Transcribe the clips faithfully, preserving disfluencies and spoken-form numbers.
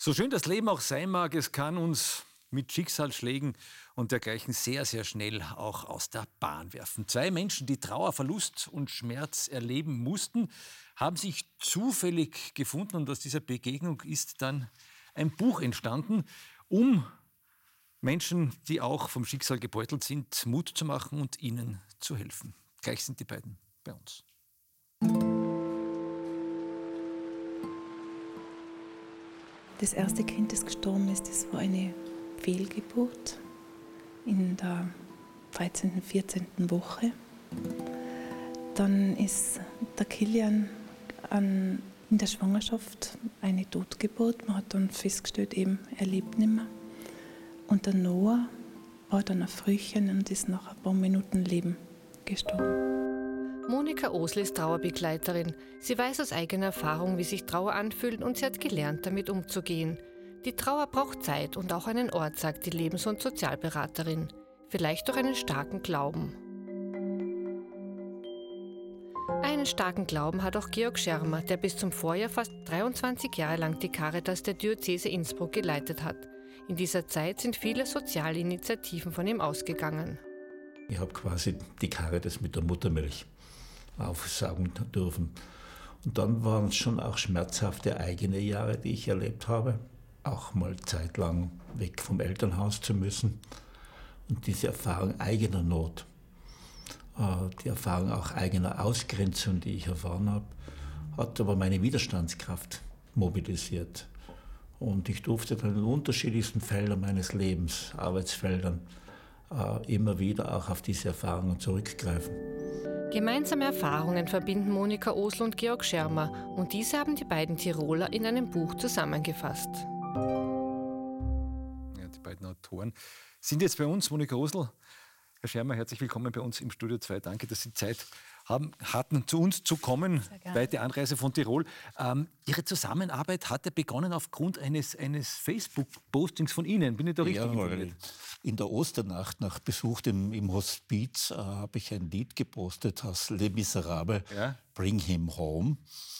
So schön das Leben auch sein mag, es kann uns mit Schicksalsschlägen und dergleichen sehr, sehr schnell auch aus der Bahn werfen. Zwei Menschen, die Trauer, Verlust und Schmerz erleben mussten, haben sich zufällig gefunden und aus dieser Begegnung ist dann ein Buch entstanden, um Menschen, die auch vom Schicksal gebeutelt sind, Mut zu machen und ihnen zu helfen. Gleich sind die beiden bei uns. Das erste Kind, das gestorben ist, das war eine Fehlgeburt in der dreizehnten, vierzehnten Woche. Dann ist der Kilian an, in der Schwangerschaft eine Totgeburt. Man hat dann festgestellt, eben, er lebt nicht mehr. Und der Noah war dann ein Frühchen und ist nach ein paar Minuten Leben gestorben. Monika Osl ist Trauerbegleiterin. Sie weiß aus eigener Erfahrung, wie sich Trauer anfühlt und sie hat gelernt, damit umzugehen. Die Trauer braucht Zeit und auch einen Ort, sagt die Lebens- und Sozialberaterin. Vielleicht auch einen starken Glauben. Einen starken Glauben hat auch Georg Schermer, der bis zum Vorjahr fast dreiundzwanzig Jahre lang die Caritas der Diözese Innsbruck geleitet hat. In dieser Zeit sind viele soziale Initiativen von ihm ausgegangen. Ich habe quasi die Caritas mit der Muttermilch aufsaugen dürfen. Und dann waren es schon auch schmerzhafte eigene Jahre, die ich erlebt habe. Auch mal zeitlang weg vom Elternhaus zu müssen. Und diese Erfahrung eigener Not, die Erfahrung auch eigener Ausgrenzung, die ich erfahren habe, hat aber meine Widerstandskraft mobilisiert. Und ich durfte dann in unterschiedlichsten Feldern meines Lebens, Arbeitsfeldern, immer wieder auch auf diese Erfahrungen zurückgreifen. Gemeinsame Erfahrungen verbinden Monika Osl und Georg Schermer und diese haben die beiden Tiroler in einem Buch zusammengefasst. Ja, die beiden Autoren sind jetzt bei uns. Monika Osl, Herr Schermer, herzlich willkommen bei uns im Studio zwei. Danke, dass Sie Zeit haben, hatten, zu uns zu kommen. Weite Anreise von Tirol. Ähm, Ihre Zusammenarbeit hat ja begonnen aufgrund eines, eines Facebook-Postings von Ihnen. Bin ich da richtig informiert? In der Osternacht nach Besuch im, im Hospiz äh, habe ich ein Lied gepostet aus Les Miserables, ja? Bring Him Home.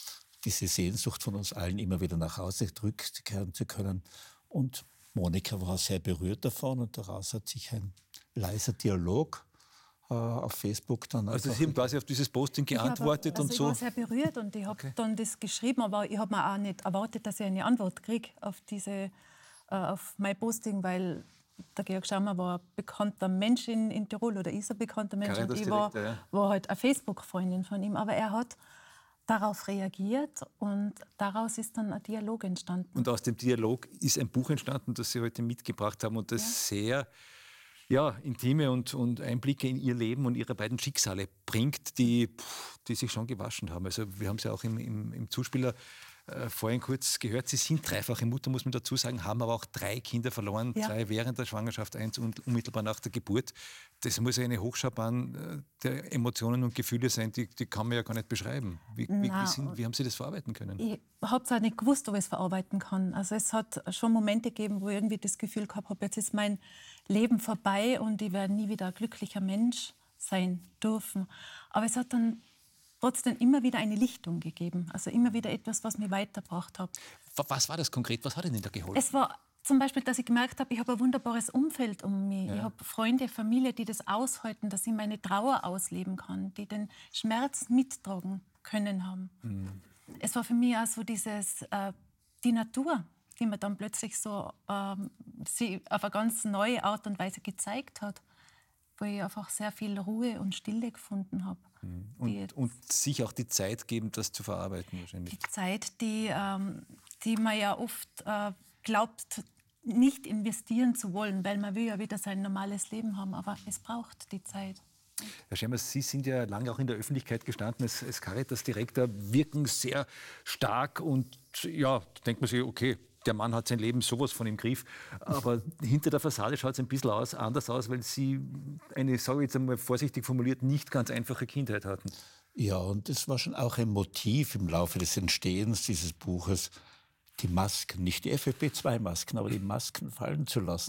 Diese Sehnsucht von uns allen, immer wieder nach Hause zurückkehren zu können. Und Monika war sehr berührt davon und daraus hat sich ein leiser Dialog äh, auf Facebook dann. Also Sie haben quasi auf dieses Posting geantwortet ich also und ich so? Ich war sehr berührt und ich habe okay. dann das geschrieben, aber ich habe mir auch nicht erwartet, dass ich eine Antwort kriege auf, diese, äh, auf mein Posting, weil der Georg Schermer war ein bekannter Mensch in, in Tirol oder ist ein bekannter Mensch und ich war, ja. war halt eine Facebook-Freundin von ihm, aber er hat darauf reagiert und daraus ist dann ein Dialog entstanden. Und aus dem Dialog ist ein Buch entstanden, das Sie heute mitgebracht haben und das ja. sehr ja, intime und, und Einblicke in Ihr Leben und Ihre beiden Schicksale bringt, die, die sich schon gewaschen haben. Also wir haben es ja auch im, im, im Zuspieler äh, vorhin kurz gehört. Sie sind dreifache Mutter, muss man dazu sagen, haben aber auch drei Kinder verloren, ja. zwei während der Schwangerschaft, eins und unmittelbar nach der Geburt. Das muss ja eine Hochschaubahn der Emotionen und Gefühle sein, die, die kann man ja gar nicht beschreiben. Wie, wie, wie, sind, wie haben Sie das verarbeiten können? Ich habe es auch nicht gewusst, ob ich es verarbeiten kann. Also es hat schon Momente gegeben, wo ich irgendwie das Gefühl gehabt habe, jetzt ist mein Leben vorbei und ich werde nie wieder ein glücklicher Mensch sein dürfen. Aber es hat dann trotzdem immer wieder eine Lichtung gegeben. Also immer wieder etwas, was mich weitergebracht hat. Was war das konkret? Was hat Ihnen da geholfen? Es war zum Beispiel, dass ich gemerkt habe, ich habe ein wunderbares Umfeld um mich. Ja. Ich habe Freunde, Familie, die das aushalten, dass ich meine Trauer ausleben kann, die den Schmerz mittragen können haben. Mhm. Es war für mich auch so dieses, äh, die Natur, die mir dann plötzlich so ähm, sie auf eine ganz neue Art und Weise gezeigt hat, wo ich einfach sehr viel Ruhe und Stille gefunden habe. Mhm. Und, und sich auch die Zeit geben, das zu verarbeiten wahrscheinlich. Die Zeit, die, ähm, die man ja oft äh, glaubt, nicht investieren zu wollen, weil man will ja wieder sein normales Leben haben, aber es braucht die Zeit. Herr Schermer, Sie sind ja lange auch in der Öffentlichkeit gestanden als, als Caritas-Direktor, wirken sehr stark und ja, da denkt man sich, okay, der Mann hat sein Leben sowas von im Griff, aber hinter der Fassade schaut es ein bisschen aus, anders aus, weil Sie eine, sage ich jetzt einmal vorsichtig formuliert, nicht ganz einfache Kindheit hatten. Ja, und das war schon auch ein Motiv im Laufe des Entstehens dieses Buches, die Masken, nicht die F F P zwei Masken, aber die Masken fallen zu lassen,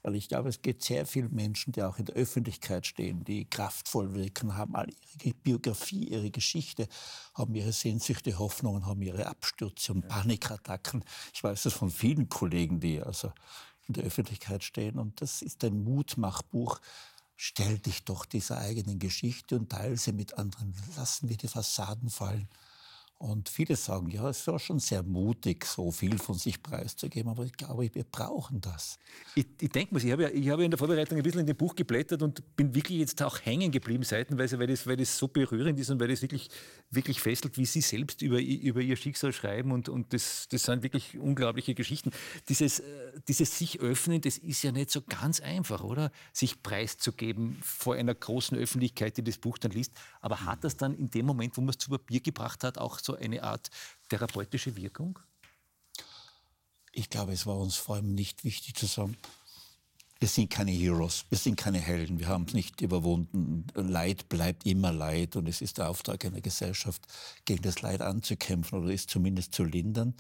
Weil ich glaube, es gibt sehr viele Menschen, die auch in der Öffentlichkeit stehen, die kraftvoll wirken, haben all ihre Biografie, ihre Geschichte, haben ihre Sehnsüchte, Hoffnungen, haben ihre Abstürze und Panikattacken. Ich weiß das von vielen Kollegen, die also in der Öffentlichkeit stehen. Und das ist ein Mutmachbuch. Stell dich doch dieser eigenen Geschichte und teile sie mit anderen. Lassen wir die Fassaden fallen. Und viele sagen, ja, es war schon sehr mutig, so viel von sich preiszugeben, aber ich glaube, wir brauchen das. Ich, ich denke mir, ich habe ja, ich habe ja in der Vorbereitung ein bisschen in dem Buch geblättert und bin wirklich jetzt auch hängen geblieben seitenweise, weil das, weil das so berührend ist und weil das wirklich, wirklich fesselt, wie Sie selbst über, über Ihr Schicksal schreiben und, und das, das sind wirklich unglaubliche Geschichten. Dieses, dieses sich öffnen, das ist ja nicht so ganz einfach, oder? Sich preiszugeben vor einer großen Öffentlichkeit, die das Buch dann liest. Aber hat das dann in dem Moment, wo man es zu Papier gebracht hat, auch so eine Art therapeutische Wirkung? Ich glaube, es war uns vor allem nicht wichtig zu sagen, wir sind keine Heroes, wir sind keine Helden, wir haben es nicht überwunden. Leid bleibt immer Leid und es ist der Auftrag einer Gesellschaft, gegen das Leid anzukämpfen oder es zumindest zu lindern.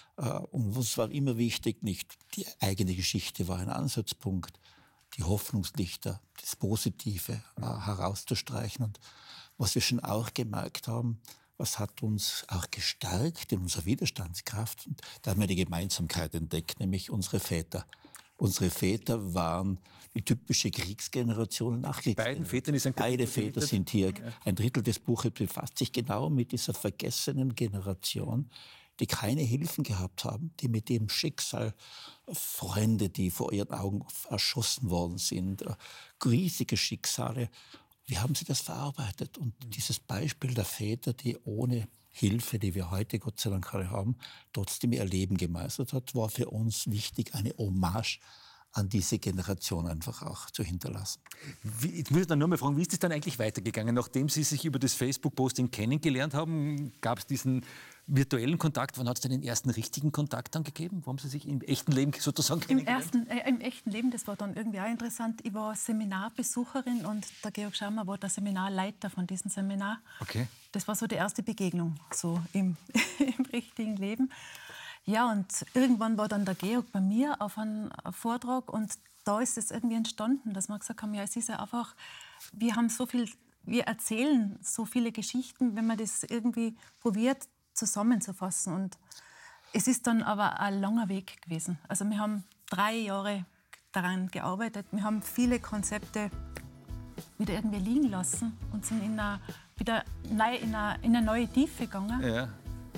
Und uns war immer wichtig, nicht die eigene Geschichte war ein Ansatzpunkt, die Hoffnungslichter, das Positive herauszustreichen. Und was wir schon auch gemerkt haben, was hat uns auch gestärkt in unserer Widerstandskraft? Und da haben wir die Gemeinsamkeit entdeckt, nämlich unsere Väter. Unsere Väter waren die typische Kriegsgeneration, Nachkriegsgeneration. Beiden Vätern ist ein Beide Väter sind hier. Ein Drittel des Buches befasst sich genau mit dieser vergessenen Generation, die keine Hilfen gehabt haben, die mit dem Schicksal, Freunde, die vor ihren Augen erschossen worden sind, riesige Schicksale. Wie haben sie das verarbeitet? Und dieses Beispiel der Väter, die ohne Hilfe, die wir heute Gott sei Dank alle haben, trotzdem ihr Leben gemeistert hat, war für uns wichtig, eine Hommage an diese Generation einfach auch zu hinterlassen. Wie, ich muss dann nur mal fragen, wie ist es dann eigentlich weitergegangen? Nachdem Sie sich über das Facebook-Posting kennengelernt haben, gab es diesen virtuellen Kontakt. Wann hat es denn den ersten richtigen Kontakt dann gegeben? Wo haben Sie sich im echten Leben sozusagen kennengelernt? Im, ersten, äh, Im echten Leben, das war dann irgendwie auch interessant. Ich war Seminarbesucherin und der Georg Schammer war der Seminarleiter von diesem Seminar. Okay. Das war so die erste Begegnung so im, im richtigen Leben. Ja, und irgendwann war dann der Georg bei mir auf einem Vortrag und da ist es irgendwie entstanden, dass wir gesagt haben, ja, es ist ja einfach, wir haben so viel, wir erzählen so viele Geschichten, wenn man das irgendwie probiert zusammenzufassen. Und es ist dann aber ein langer Weg gewesen. Also wir haben drei Jahre daran gearbeitet, wir haben viele Konzepte wieder irgendwie liegen lassen und sind in eine, wieder in eine, in eine neue Tiefe gegangen. Ja.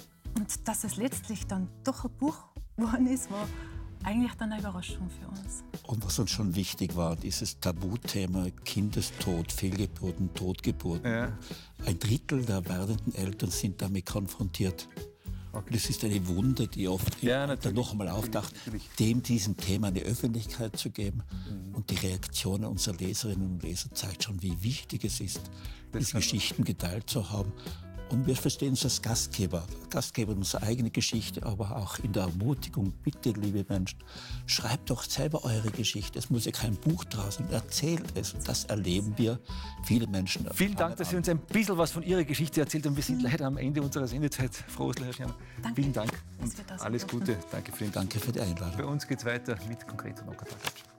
Und dass es letztlich dann doch ein Buch geworden ist, war eigentlich dann eine Überraschung für uns. Und was uns schon wichtig war, dieses Tabuthema Kindestod, Fehlgeburten, Totgeburten. Ja. Ein Drittel der werdenden Eltern sind damit konfrontiert. Okay. Das ist eine Wunde, die oft ja, dann noch einmal auftaucht, dem diesem Thema eine Öffentlichkeit zu geben. Mhm. Und die Reaktionen unserer Leserinnen und Leser zeigt schon, wie wichtig es ist, das diese Geschichten geteilt zu haben. Und wir verstehen uns als Gastgeber, Gastgeber unserer eigenen Geschichte, aber auch in der Ermutigung, bitte, liebe Menschen, schreibt doch selber eure Geschichte. Es muss ja kein Buch draus sein, erzählt es. Das erleben wir, viele Menschen. Vielen Dank, dass Sie uns ein bisschen was von Ihrer Geschichte erzählt haben. Wir sind leider am Ende unserer Sendezeit. Frau Osler, Herr Schammer. Vielen Dank und alles Gute. Danke für, den Danke für die Einladung. Bei uns geht es weiter mit Konkret und Onkeltag.